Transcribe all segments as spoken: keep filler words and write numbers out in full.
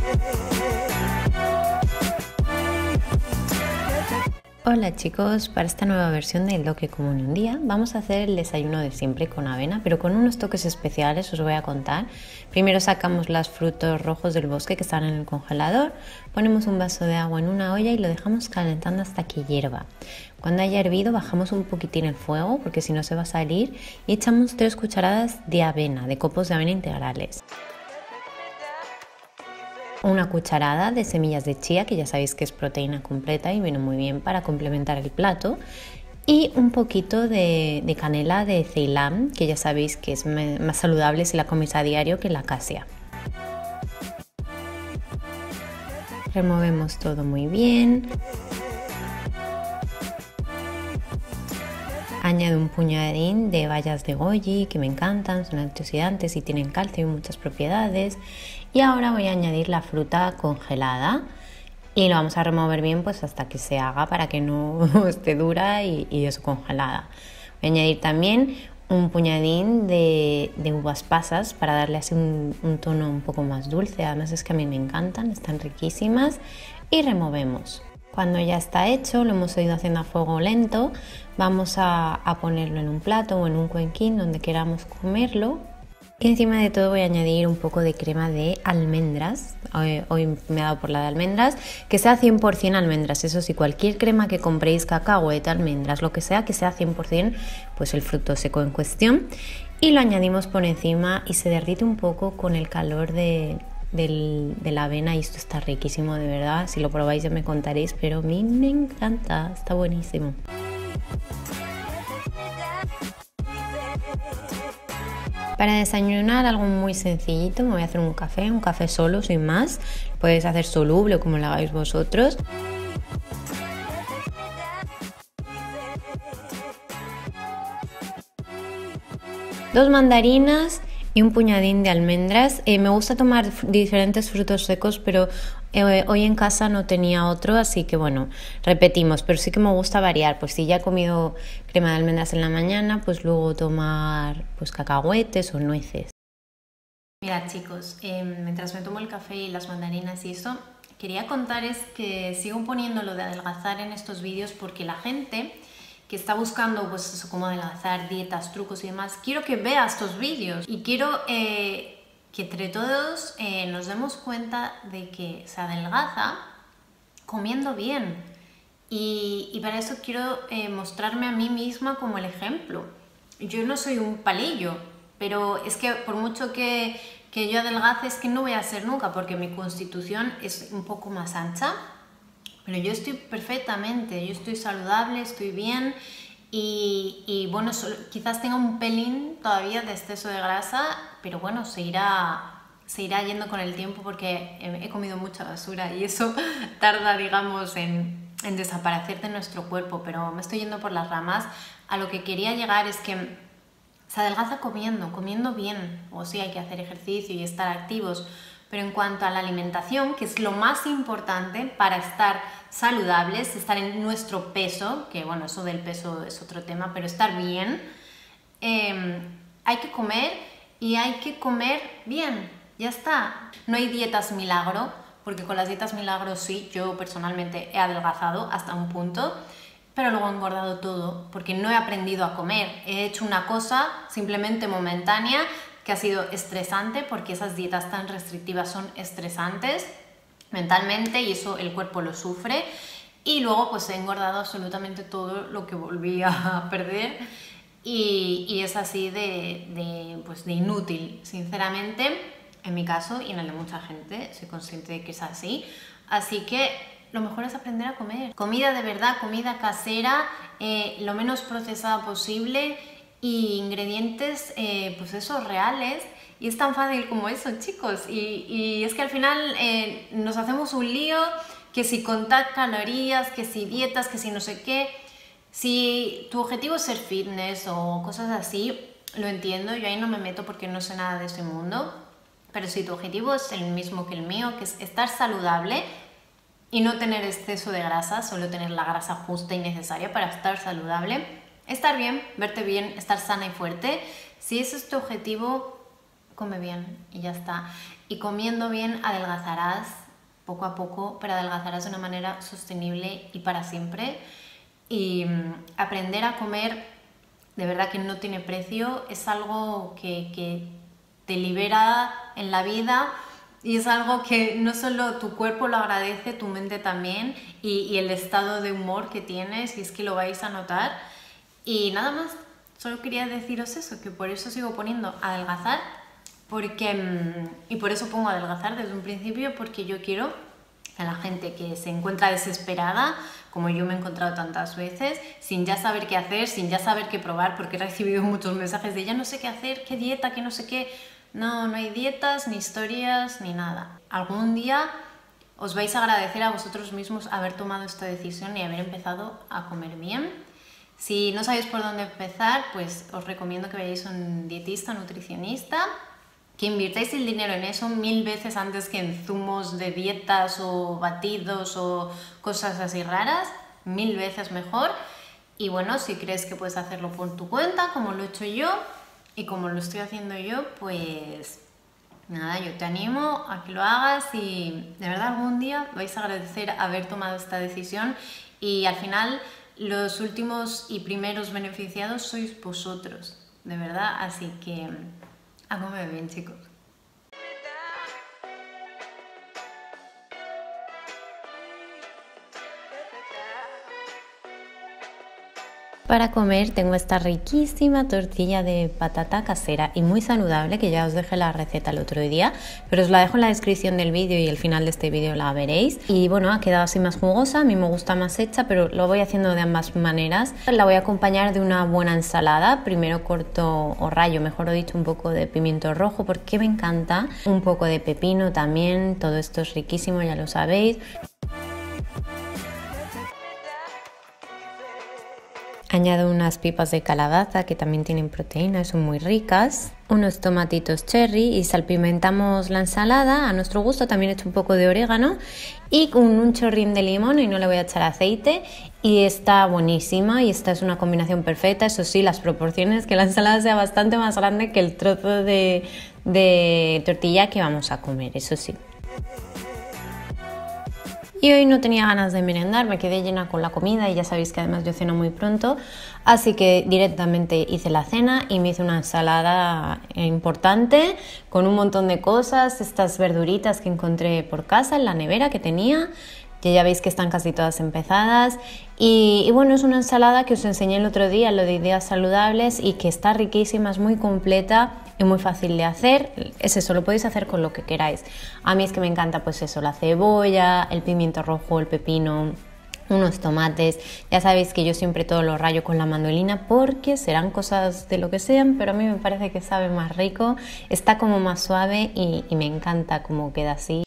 Hola chicos, para esta nueva versión de Lo que como en un día vamos a hacer el desayuno de siempre con avena, pero con unos toques especiales os voy a contar. Primero sacamos los frutos rojos del bosque que están en el congelador, ponemos un vaso de agua en una olla y lo dejamos calentando hasta que hierva. Cuando haya hervido bajamos un poquitín el fuego porque si no se va a salir y echamos tres cucharadas de avena, de copos de avena integrales. Una cucharada de semillas de chía, que ya sabéis que es proteína completa y viene muy bien para complementar el plato. Y un poquito de, de canela de Ceilán, que ya sabéis que es más saludable si la coméis a diario que la casia. Removemos todo muy bien. Añado un puñadín de bayas de goji que me encantan, son antioxidantes y tienen calcio y muchas propiedades. Y ahora voy a añadir la fruta congelada y lo vamos a remover bien pues hasta que se haga para que no esté dura y, y eso congelada. Voy a añadir también un puñadín de, de uvas pasas para darle así un, un tono un poco más dulce, además es que a mí me encantan, están riquísimas y removemos. Cuando ya está hecho, lo hemos ido haciendo a fuego lento, vamos a, a ponerlo en un plato o en un cuenquín donde queramos comerlo. Y encima de todo voy a añadir un poco de crema de almendras, hoy, hoy me he dado por la de almendras, que sea cien por cien almendras, eso sí, cualquier crema que compréis, cacahuete, almendras, lo que sea, que sea cien por cien pues el fruto seco en cuestión. Y lo añadimos por encima y se derrite un poco con el calor de, del, de la avena y esto está riquísimo de verdad, si lo probáis ya me contaréis, pero a mí me encanta, está buenísimo. Para desayunar algo muy sencillito, me voy a hacer un café, un café solo, sin más. Podéis hacer soluble o como lo hagáis vosotros. Dos mandarinas y un puñadín de almendras. Eh, me gusta tomar diferentes frutos secos, pero eh, hoy en casa no tenía otro, así que bueno, repetimos, pero sí que me gusta variar. Pues si ya he comido crema de almendras en la mañana, pues luego tomar pues cacahuetes o nueces. Mirad chicos, eh, mientras me tomo el café y las mandarinas y eso, quería contaros que sigo poniendo lo de adelgazar en estos vídeos porque la gente que está buscando pues eso, cómo adelgazar, dietas, trucos y demás, quiero que vea estos vídeos y quiero eh, que entre todos eh, nos demos cuenta de que se adelgaza comiendo bien y, y para eso quiero eh, mostrarme a mí misma como el ejemplo. Yo no soy un palillo, pero es que por mucho que, que yo adelgace es que no voy a ser nunca porque mi constitución es un poco más ancha. Pero yo estoy perfectamente, yo estoy saludable, estoy bien y, y bueno, solo, quizás tenga un pelín todavía de exceso de grasa, pero bueno, se irá, se irá yendo con el tiempo porque he, he comido mucha basura y eso tarda, digamos, en, en desaparecer de nuestro cuerpo, pero me estoy yendo por las ramas. A lo que quería llegar es que se adelgaza comiendo, comiendo bien, o sí hay que hacer ejercicio y estar activos. Pero en cuanto a la alimentación, que es lo más importante para estar saludables, estar en nuestro peso, que bueno, eso del peso es otro tema, pero estar bien, eh, hay que comer y hay que comer bien, ya está. No hay dietas milagro, porque con las dietas milagro sí, yo personalmente he adelgazado hasta un punto, pero luego he engordado todo, porque no he aprendido a comer. He hecho una cosa simplemente momentánea, que ha sido estresante porque esas dietas tan restrictivas son estresantes mentalmente y eso el cuerpo lo sufre y luego pues he engordado absolutamente todo lo que volví a perder y, y es así de, de, pues de inútil, sinceramente, en mi caso y en el de mucha gente, soy consciente de que es así, así que lo mejor es aprender a comer. Comida de verdad, comida casera, eh, lo menos procesada posible y ingredientes, eh, pues esos reales, y es tan fácil como eso, chicos, y, y es que al final eh, nos hacemos un lío, que si contar calorías, que si dietas, que si no sé qué. Si tu objetivo es ser fitness o cosas así, lo entiendo, yo ahí no me meto porque no sé nada de ese mundo, pero si tu objetivo es el mismo que el mío, que es estar saludable y no tener exceso de grasa, solo tener la grasa justa y necesaria para estar saludable, estar bien, verte bien, estar sana y fuerte. Si ese es tu objetivo, come bien y ya está. Y comiendo bien adelgazarás poco a poco, pero adelgazarás de una manera sostenible y para siempre. Y mmm, aprender a comer, de verdad que no tiene precio, es algo que, que te libera en la vida y es algo que no solo tu cuerpo lo agradece, tu mente también, y, y el estado de humor que tienes, y es que lo vais a notar. Y nada más, solo quería deciros eso, que por eso sigo poniendo adelgazar, porque, y por eso pongo adelgazar desde un principio, porque yo quiero a la gente que se encuentra desesperada, como yo me he encontrado tantas veces, sin ya saber qué hacer, sin ya saber qué probar, porque he recibido muchos mensajes de ya no sé qué hacer, qué dieta, qué no sé qué. No, no hay dietas, ni historias, ni nada. Algún día os vais a agradecer a vosotros mismos haber tomado esta decisión y haber empezado a comer bien. Si no sabéis por dónde empezar, pues os recomiendo que vayáis a un dietista, nutricionista, que invirtáis el dinero en eso mil veces antes que en zumos de dietas o batidos o cosas así raras, mil veces mejor. Y bueno, si crees que puedes hacerlo por tu cuenta, como lo he hecho yo y como lo estoy haciendo yo, pues nada, yo te animo a que lo hagas y de verdad algún día vais a agradecer haber tomado esta decisión y al final los últimos y primeros beneficiados sois vosotros, de verdad, así que a comer bien, chicos. Para comer tengo esta riquísima tortilla de patata casera y muy saludable, que ya os dejé la receta el otro día, pero os la dejo en la descripción del vídeo y al final de este vídeo la veréis. Y bueno, ha quedado así más jugosa, a mí me gusta más hecha, pero lo voy haciendo de ambas maneras. La voy a acompañar de una buena ensalada. Primero corto o rayo, mejor dicho, un poco de pimiento rojo porque me encanta, un poco de pepino también, todo esto es riquísimo, ya lo sabéis. Añado unas pipas de calabaza que también tienen proteína, son muy ricas, unos tomatitos cherry y salpimentamos la ensalada a nuestro gusto. También he hecho un poco de orégano y con un chorrín de limón, y no le voy a echar aceite, y está buenísima y esta es una combinación perfecta. Eso sí, las proporciones, que la ensalada sea bastante más grande que el trozo de, de tortilla que vamos a comer, eso sí. Y hoy no tenía ganas de merendar, me quedé llena con la comida y ya sabéis que además yo ceno muy pronto, así que directamente hice la cena y me hice una ensalada importante con un montón de cosas, estas verduritas que encontré por casa en la nevera que tenía, que ya veis que están casi todas empezadas. Y, y bueno, es una ensalada que os enseñé el otro día, lo de ideas saludables, y que está riquísima, es muy completa y muy fácil de hacer. Es eso, lo podéis hacer con lo que queráis. A mí es que me encanta pues eso, la cebolla, el pimiento rojo, el pepino, unos tomates. Ya sabéis que yo siempre todo lo rayo con la mandolina porque serán cosas de lo que sean, pero a mí me parece que sabe más rico, está como más suave y, y me encanta cómo queda así.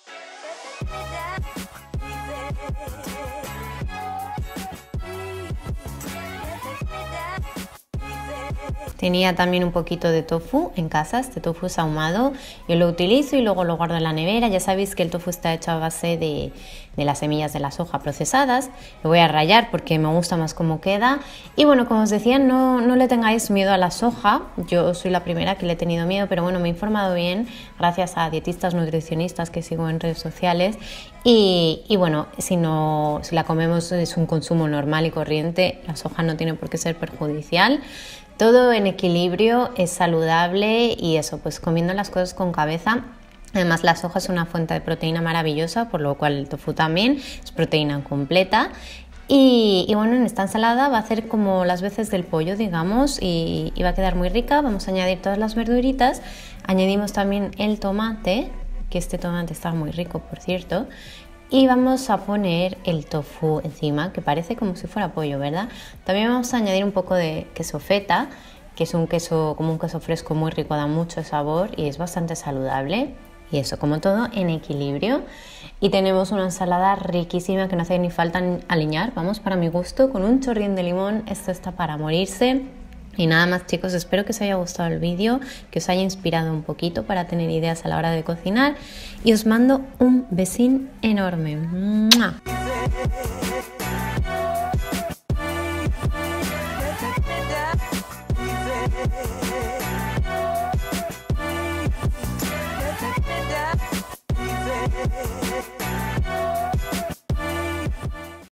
Tenía también un poquito de tofu en casa, este tofu es ahumado, yo lo utilizo y luego lo guardo en la nevera. Ya sabéis que el tofu está hecho a base de, de las semillas de la soja procesadas. Lo voy a rallar porque me gusta más cómo queda. Y bueno, como os decía, no, no le tengáis miedo a la soja. Yo soy la primera que le he tenido miedo, pero bueno, me he informado bien gracias a dietistas nutricionistas que sigo en redes sociales. Y, y bueno, si, no, si la comemos es un consumo normal y corriente, la soja no tiene por qué ser perjudicial. Todo en equilibrio, es saludable y eso, pues comiendo las cosas con cabeza. Además, la soja es una fuente de proteína maravillosa, por lo cual el tofu también es proteína completa. Y, y bueno, en esta ensalada va a hacer como las veces del pollo, digamos, y, y va a quedar muy rica. Vamos a añadir todas las verduritas. Añadimos también el tomate, que este tomate está muy rico, por cierto. Y vamos a poner el tofu encima, que parece como si fuera pollo, ¿verdad? También vamos a añadir un poco de queso feta, que es un queso, como un queso fresco muy rico, da mucho sabor y es bastante saludable. Y eso, como todo, en equilibrio. Y tenemos una ensalada riquísima que no hace ni falta aliñar, vamos, para mi gusto, con un chorrín de limón. Esto está para morirse. Y nada más, chicos, espero que os haya gustado el vídeo, que os haya inspirado un poquito para tener ideas a la hora de cocinar, y os mando un besín enorme. ¡Mua!